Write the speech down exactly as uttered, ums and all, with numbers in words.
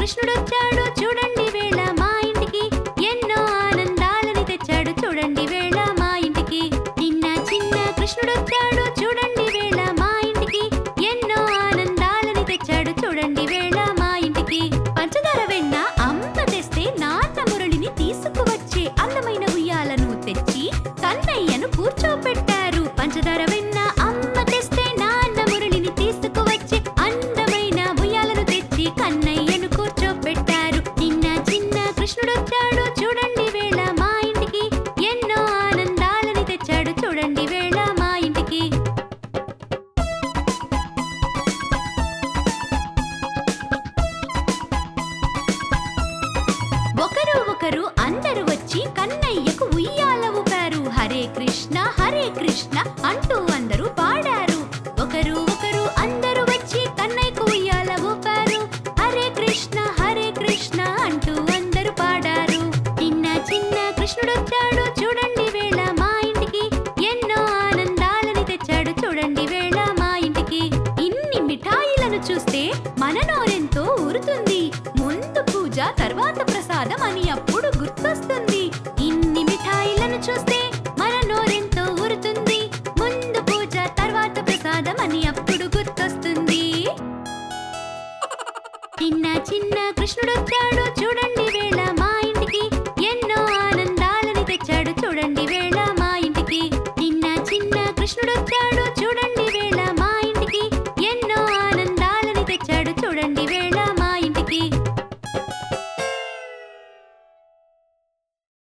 కృష్ణుడొచ్చాడు చూడండి వేళ మా ఇంటికి, ఎన్నో ఆనందాలని తెచ్చాడు చూడండి వేళ మా ఇంటికి. నిన్న చిన్న కృష్ణుడొచ్చాడు చూడండి వేళ మా ఇంటికి, ఎన్నో ఆనందాలని తెచ్చాడు చూడండి వేళ మా ఇంటికి. పంచదార వెన్న అమ్మ తెస్తే నాన్న మురళిని తీసుకువచ్చే అందమైన ఉయ్యాలను తెచ్చి కన్నయ్యను కూర్చోపెట్టారు. పంచదార వెన్న అమ్మ తెస్తే నాన్న మురళిని తీసుకువచ్చే అందమైన ఉయ్యాలను తెచ్చి కన్నయ్యను కూర్చోపెట్టారు. నిన్న చిన్న కృష్ణుడొచ్చాడు చూడండి వేళ మా ఇంటికి, ఎన్నో ఆనందాలని తెచ్చాడు చూడండి వేళ మా ఇంటికి. ఒకరు ఒకరు అందరూ వచ్చి కన్నయ్యకు ఉయ్యాల ఊపారు. హరే కృష్ణ హరే కృష్ణ అంటూ అందరూ పాడారు. ఒకరు ఒకరు అందరూ వచ్చి కన్నయ్యకు ఉయ్యాల ఊపారు. హరే కృష్ణ హరే కృష్ణ అంటూ అందరూ పాడారు. నిన్న చిన్న కృష్ణుడొచ్చాడు చూడండి